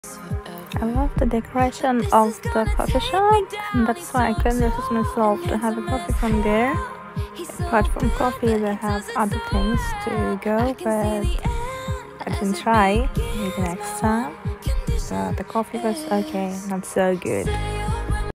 I love the decoration of the coffee shop, and that's why I couldn't resist myself to have a coffee from there. Apart from coffee, they have other things to go, but I didn't try. Maybe next time. The coffee was okay, not so good.